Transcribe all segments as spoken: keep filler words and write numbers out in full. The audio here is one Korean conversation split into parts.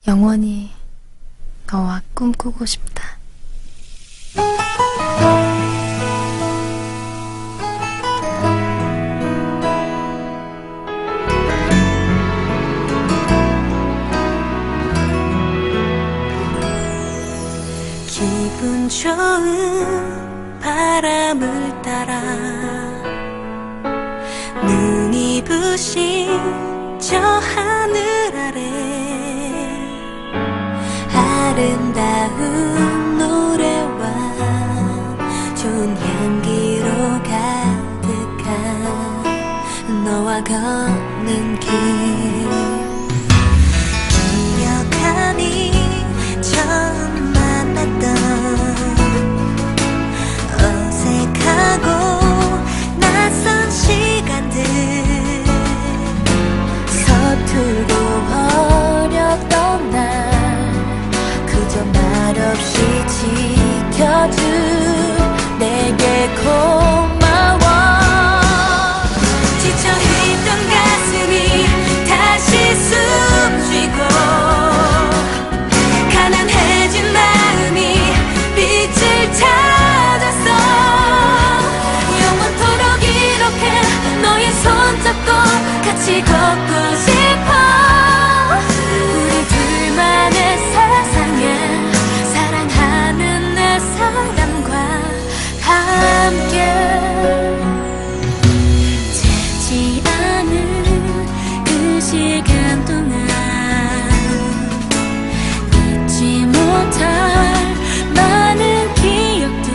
영원히 너와 꿈꾸고 싶다. 기분 좋은 바람을 따라 눈이 부신 저 하늘 아래 아름다운 노래와 좋은 향기로 가득한 너와 걷는 길 기억하니 처음 만났던 어색하고 낯선 시간들 서툴고 어렵던 날 그저 말없이 지켜준 내게 고마워. 지쳐있던 가슴이 다시 숨쉬고 가난해진 마음이 빛을 찾았어. 영원토록 이렇게 너의 손잡고 같이 걷고 싶어. 우리 둘만의 세상에 사랑하는 내 사람과 함께 재지 않은 그 시간 동안 잊지 못할 많은 기억들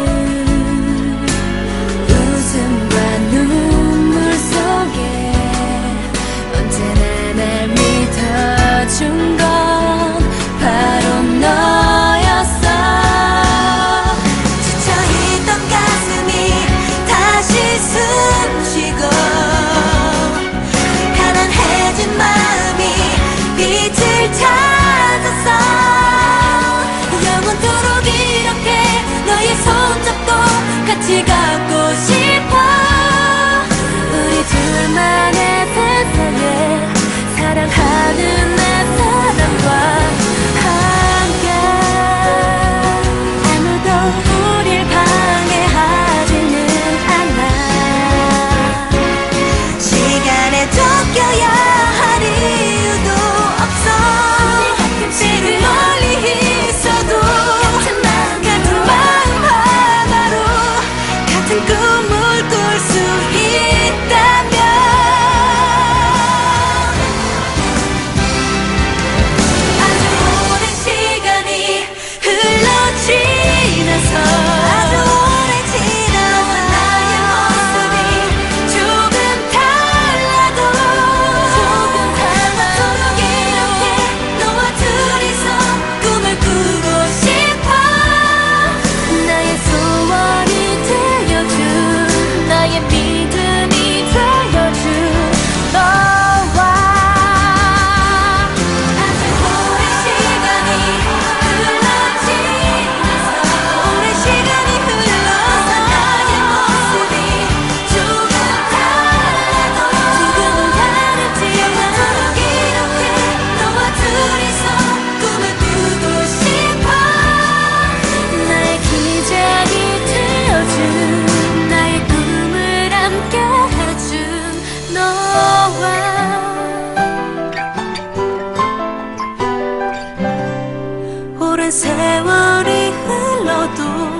웃음과 눈물 속에 언제나 날 믿어준 건 바로 너였어. 지쳐있던 가슴이 다시 숨쉬고 가난해진 마음이 빛을 찾았어. 영원토록 이렇게 너의 손잡고 같이 걷고 싶어. 우리 둘만의 세상에 사랑하는 내 사람과 함께 아무도 우릴 방해하지는 않아. 시간에 쫓겨야 할 이유도 없어. 지금 멀리 있어도 같은 마음 하나로 같은 꿈을 꿀 수 있다면 아주 오랜 시간이 흘러 지나서 아주 오래 지나서 나의 모습이 조금 달라도 조금 달라도 이렇게 너와 둘이서 꿈을 꾸고 싶어. 나의 소원이 되어준 나의 믿음이 되어준 너와 아주 오랜 시간이 흘러 지나서 오랜 시간이 흘러서 나의 모습이 조금 달라도 조금은 다르지만 이렇게 너와 둘이서 꿈을 꾸고 싶어. 나의 기적이 되어준 나의 꿈을 함께 해준 너와 오랜 세월이 흘러도